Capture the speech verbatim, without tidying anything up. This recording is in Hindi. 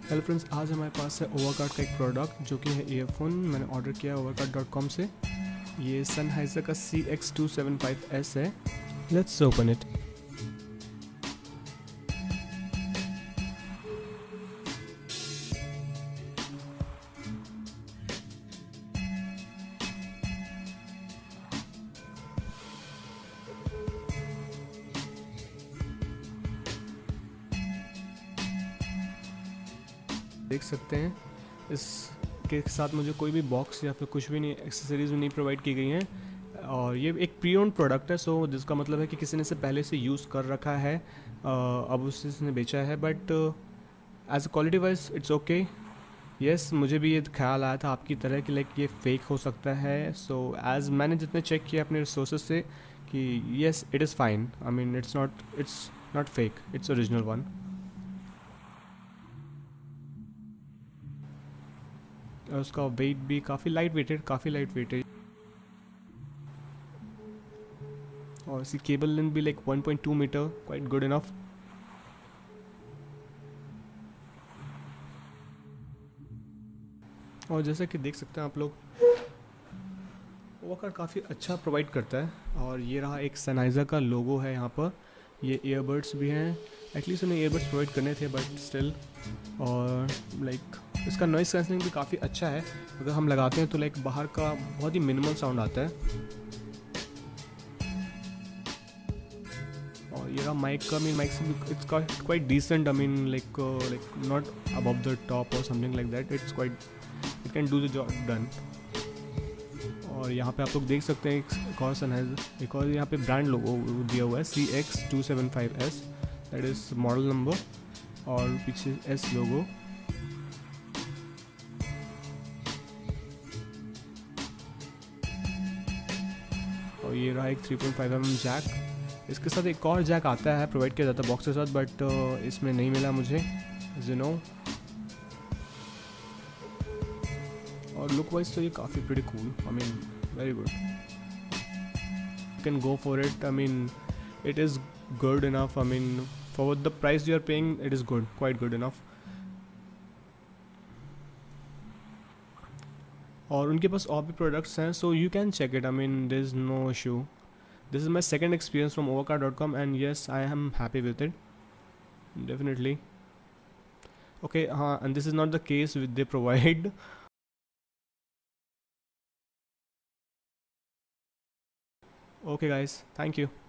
हेलो फ्रेंड्स, आज हमारे पास है ओवरकार्ड का एक प्रोडक्ट जो कि है ईयरफोन। मैंने ऑर्डर किया है ओवरकार्ड डॉट कॉम से। ये सनहाइजर का C X two seven five S है। Let's open it. देख सकते हैं इसके साथ मुझे कोई भी बॉक्स या फिर कुछ भी नहीं, एक्सेसरीज भी नहीं प्रोवाइड की गई हैं। और ये एक प्री ओन्ड प्रोडक्ट है, सो जिसका मतलब है कि किसी ने इसे पहले से यूज़ कर रखा है, अब उसने बेचा है। But as a quality wise it's okay. Yes, मुझे भी ये ख्याल आया था आपकी तरह कि लाइक ये फेक हो सकता है। सो एज मैंने जितने चेक किया अपने रिसोर्सेज से कि yes it is fine. I mean it's not it's not fake, it's original one. और उसका वेट भी काफ़ी लाइट वेटेड काफ़ी लाइट वेटेड और इसकी केबल लेंथ भी like one point two meter, quite good enough. और जैसा कि देख सकते हैं आप लोग, ओवरकार्ड काफ़ी अच्छा प्रोवाइड करता है। और ये रहा एक सनहाइजर का लोगो है यहाँ पर। ये ईयरबड्स भी हैं, एटलीस्ट उन्हें ईयरबड्स प्रोवाइड करने थे बट स्टिल। और लाइक इसका नॉइस कैंसलिंग भी काफ़ी अच्छा है। अगर हम लगाते हैं तो लाइक बाहर का बहुत ही मिनिमल साउंड आता है। और ये रहा माइक का, मीन माइक से it's quite decent. I mean like like not above the top और something like that. It's quite, it can do the job done. और यहाँ पे आप लोग देख सकते हैं एक और सनहाइजर, एक और यहाँ पे ब्रांड लोगो दिया हुआ है C X two seven five S, that is model number. और पीछे एस लोगो। और ये रहा एक three point five M M jack. इसके साथ एक और जैक आता है, प्रोवाइड किया जाता है बॉक्स के साथ, बट इसमें नहीं मिला मुझे, यू नो। और लुक वाइज तो ये काफ़ी pretty cool, I mean very good, you can go for it. I mean it is good enough. I mean for the price you are paying it is good, quite good enough. और उनके पास और भी प्रोडक्ट्स हैं, so you can check it. I mean there is no issue. This is my second experience from overcard dot com and yes, I am happy with it, definitely. Okay, uh, and this is not the case with they provide. Okay guys, thank you.